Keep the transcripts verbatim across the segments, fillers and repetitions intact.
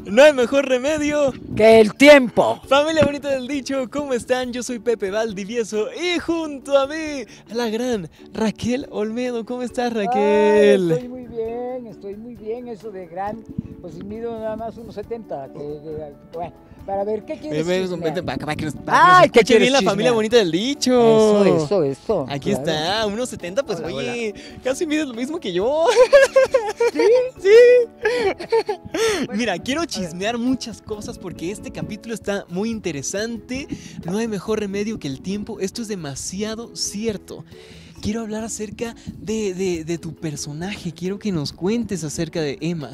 No hay mejor remedio que el tiempo. Familia bonita del dicho, ¿cómo están? Yo soy Pepe Valdivieso y junto a mí, la gran Raquel Olmedo. ¿Cómo estás, Raquel? Ay, estoy muy bien, estoy muy bien. Eso de gran, pues mido nada más unos setenta. Que, que, bueno, para ver, ¿qué quieres chismear? Para, para que nos, Ay, que ¿qué nos escuche bien la chismear? familia bonita del dicho. Eso, eso, eso. Aquí claro. está, unos setenta, pues Hola, oye, casi mides lo mismo que yo. ¿Sí? Sí. Bueno, Mira, quiero chismear muchas cosas porque este capítulo está muy interesante. No hay mejor remedio que el tiempo. Esto es demasiado cierto. Quiero hablar acerca de, de, de tu personaje. Quiero que nos cuentes acerca de Emma.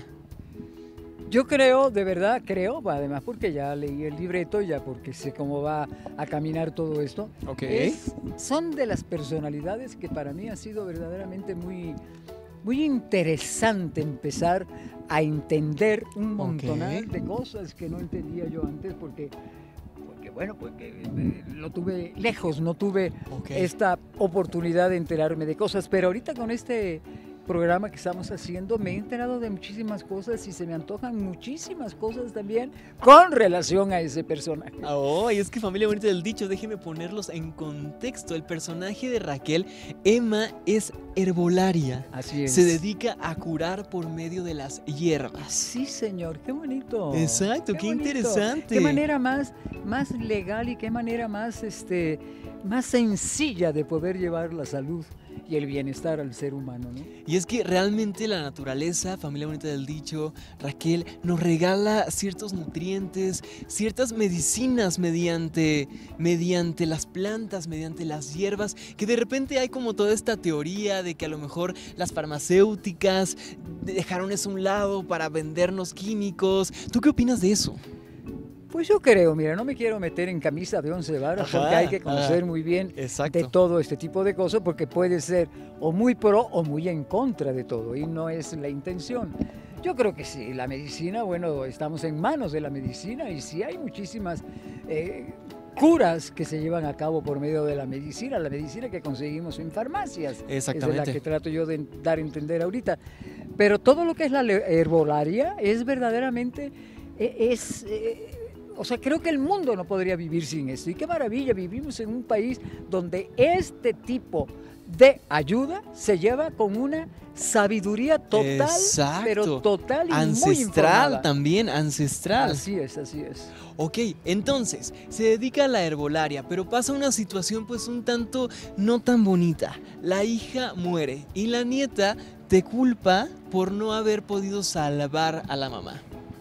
Yo creo, de verdad creo, además porque ya leí el libreto, ya porque sé cómo va a caminar todo esto. Ok. Es, son de las personalidades que para mí ha sido verdaderamente muy, muy interesante empezar a entender un montonal Ok. de cosas que no entendía yo antes porque, porque bueno, porque eh, lo tuve lejos, no tuve Ok. esta oportunidad de enterarme de cosas, pero ahorita con este programa que estamos haciendo me he enterado de muchísimas cosas y se me antojan muchísimas cosas también con relación a ese personaje. Oh, y es que familia bonita del dicho, déjenme ponerlos en contexto. El personaje de Raquel, Emma, es herbolaria. Así es. Se dedica a curar por medio de las hierbas. Sí, señor, qué bonito. Exacto, qué bonito. interesante. Qué manera más, más legal y qué manera más, este, más sencilla de poder llevar la salud y el bienestar al ser humano, ¿no? Y es que realmente la naturaleza, familia bonita del dicho, Raquel, nos regala ciertos nutrientes, ciertas medicinas mediante, mediante las plantas, mediante las hierbas, que de repente hay como toda esta teoría de que a lo mejor las farmacéuticas dejaron eso a un lado para vendernos químicos. ¿Tú qué opinas de eso? Pues yo creo, mira, no me quiero meter en camisa de once varas Ajá, porque hay que conocer ajá. muy bien Exacto. de todo este tipo de cosas porque puede ser o muy pro o muy en contra de todo y no es la intención. Yo creo que sí, la medicina, bueno, estamos en manos de la medicina y sí hay muchísimas eh, curas que se llevan a cabo por medio de la medicina, la medicina que conseguimos en farmacias. Exactamente. Es de la que trato yo de dar a entender ahorita. Pero todo lo que es la herbolaria es verdaderamente, es... es O sea, creo que el mundo no podría vivir sin esto. Y qué maravilla, vivimos en un país donde este tipo de ayuda se lleva con una sabiduría total, Exacto. pero total y muy Ancestral informada. también, ancestral. Así es, así es. Ok, entonces, se dedica a la herbolaria, pero pasa una situación pues un tanto no tan bonita. La hija muere y la nieta te culpa por no haber podido salvar a la mamá.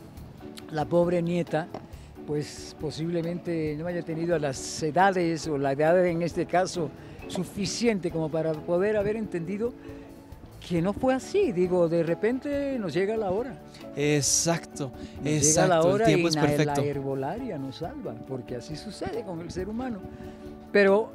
La pobre nieta, pues posiblemente no haya tenido las edades o la edad en este caso suficiente como para poder haber entendido que no fue así. Digo, de repente nos llega la hora. Exacto, Nos exacto, llega la hora el tiempo y es la, perfecto. la herbolaria nos salva, porque así sucede con el ser humano. Pero,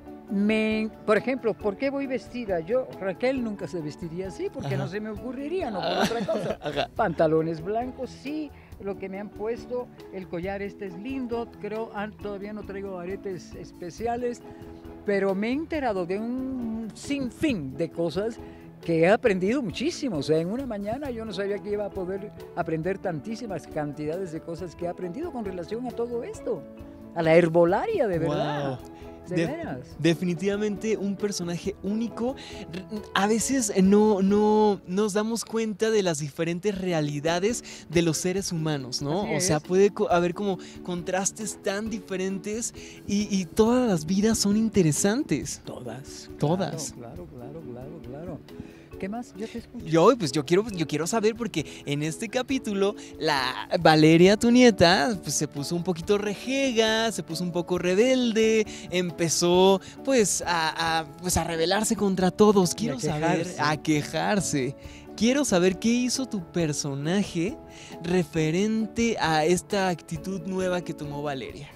me, por ejemplo, ¿por qué voy vestida? Yo, Raquel, nunca se vestiría así, porque Ajá. no se me ocurriría, no por otra cosa. Ajá. Pantalones blancos, sí, lo que me han puesto, el collar este es lindo, creo, ah, todavía no traigo aretes especiales, pero me he enterado de un sinfín de cosas que he aprendido muchísimo. O sea, en una mañana yo no sabía que iba a poder aprender tantísimas cantidades de cosas que he aprendido con relación a todo esto, a la herbolaria, de verdad. Wow. De, De- veras. Definitivamente un personaje único. A veces no, no nos damos cuenta de las diferentes realidades de los seres humanos, ¿no? Así O sea, es. puede co- haber como contrastes tan diferentes y, y todas las vidas son interesantes. Todas. Todas. Claro, claro, claro, claro. ¿Qué más? Yo te escucho. Yo, pues yo quiero, yo quiero saber porque en este capítulo la Valeria, tu nieta, pues se puso un poquito rejega, se puso un poco rebelde, empezó pues a, a, pues, a rebelarse contra todos. Quiero a saber, quejarse. a quejarse. Quiero saber qué hizo tu personaje referente a esta actitud nueva que tomó Valeria.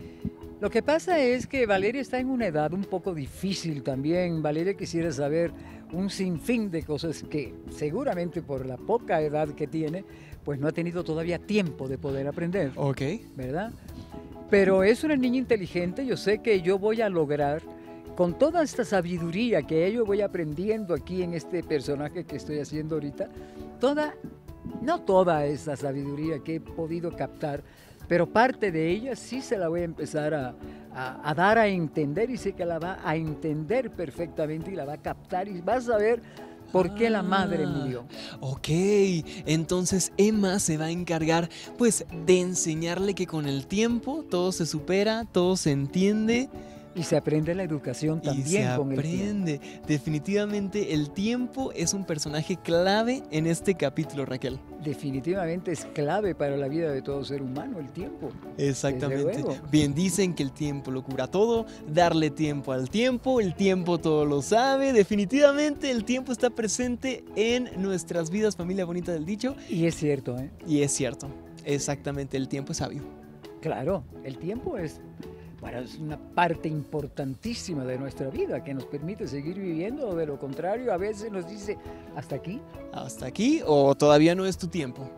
Lo que pasa es que Valeria está en una edad un poco difícil también. Valeria quisiera saber un sinfín de cosas que seguramente por la poca edad que tiene, pues no ha tenido todavía tiempo de poder aprender, Ok. ¿verdad? Pero es una niña inteligente, yo sé que yo voy a lograr, con toda esta sabiduría que yo voy aprendiendo aquí en este personaje que estoy haciendo ahorita, toda No toda esa sabiduría que he podido captar, pero parte de ella sí se la voy a empezar a, a, a dar a entender, y sé que la va a entender perfectamente y la va a captar, y vas a ver por qué la madre murió. Ok, entonces Emma se va a encargar pues de enseñarle que con el tiempo todo se supera, todo se entiende. Y se aprende la educación también y se con el tiempo. aprende. Definitivamente el tiempo es un personaje clave en este capítulo, Raquel. Definitivamente es clave para la vida de todo ser humano, el tiempo. Exactamente. Bien dicen que el tiempo lo cura todo, darle tiempo al tiempo, el tiempo todo lo sabe. Definitivamente el tiempo está presente en nuestras vidas, familia bonita del dicho. Y es cierto, ¿eh? Y es cierto, exactamente, el tiempo es sabio. Claro, el tiempo es... Bueno, es una parte importantísima de nuestra vida que nos permite seguir viviendo, o de lo contrario a veces nos dice, ¿hasta aquí? ¿Hasta aquí o todavía no es tu tiempo?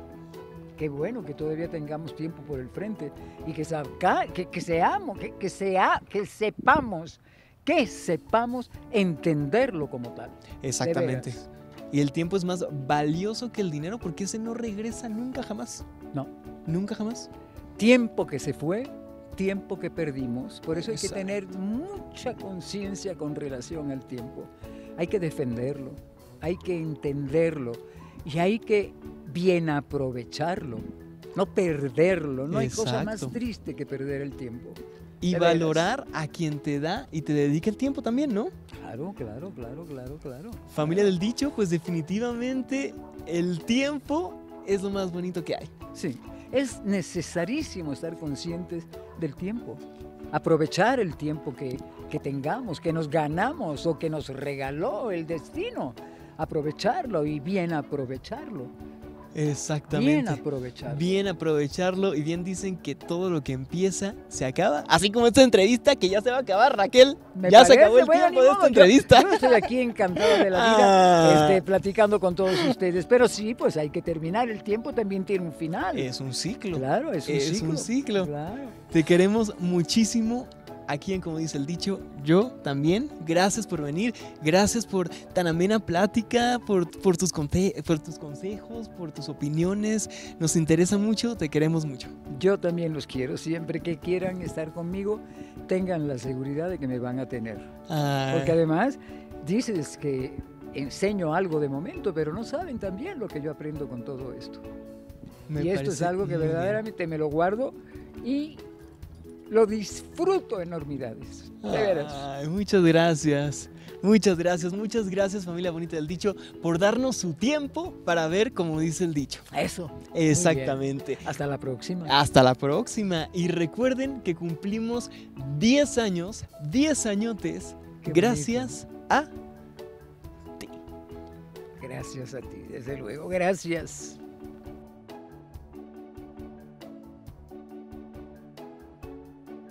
Qué bueno que todavía tengamos tiempo por el frente y que, saca, que, que seamos, que, que, sea, que sepamos, que sepamos entenderlo como tal. Exactamente. Y el tiempo es más valioso que el dinero porque ese no regresa nunca jamás. No. Nunca jamás. Tiempo que se fue, tiempo que perdimos. Por eso hay Exacto. que tener mucha conciencia con relación al tiempo. Hay que defenderlo, hay que entenderlo y hay que bien aprovecharlo, no perderlo. No hay cosa más Exacto. triste que perder el tiempo. Y De valorar veras. a quien te da y te dedica el tiempo también, ¿no? Claro, claro, claro, claro, claro. Familia del dicho, pues definitivamente el tiempo es lo más bonito que hay. Sí, es necesarísimo estar conscientes del tiempo, aprovechar el tiempo que, que tengamos, que nos ganamos o que nos regaló el destino, aprovecharlo y bien aprovecharlo. Exactamente. Bien aprovecharlo. Bien aprovecharlo y bien dicen que todo lo que empieza se acaba. Así como esta entrevista que ya se va a acabar, Raquel. Me ya se parece, acabó el bueno, tiempo ni de modo, esta yo- entrevista. Yo, estoy aquí encantado de la vida, Ah. este, platicando con todos ustedes. Pero sí, pues hay que terminar. El tiempo también tiene un final. Es un ciclo. Claro, es un es ciclo. un ciclo. Claro. Te queremos muchísimo. Aquí en Como dice el dicho, yo también. Gracias por venir, gracias por tan amena plática, por, por, tus, conte- por tus consejos, por tus opiniones. Nos interesa mucho, te queremos mucho. Yo también los quiero. Siempre que quieran estar conmigo, tengan la seguridad de que me van a tener. Ah, Porque además dices que enseño algo de momento, pero no saben también lo que yo aprendo con todo esto. me Y esto es parece algo que muy bien. verdaderamente me lo guardo y lo disfruto enormidades. De veras. Ay, muchas gracias. Muchas gracias, muchas gracias familia bonita del dicho por darnos su tiempo para ver como dice el dicho. Eso. Exactamente. Hasta la próxima. Hasta la próxima y recuerden que cumplimos diez años, diez añotes Qué gracias a Gracias a ti, desde luego. Gracias.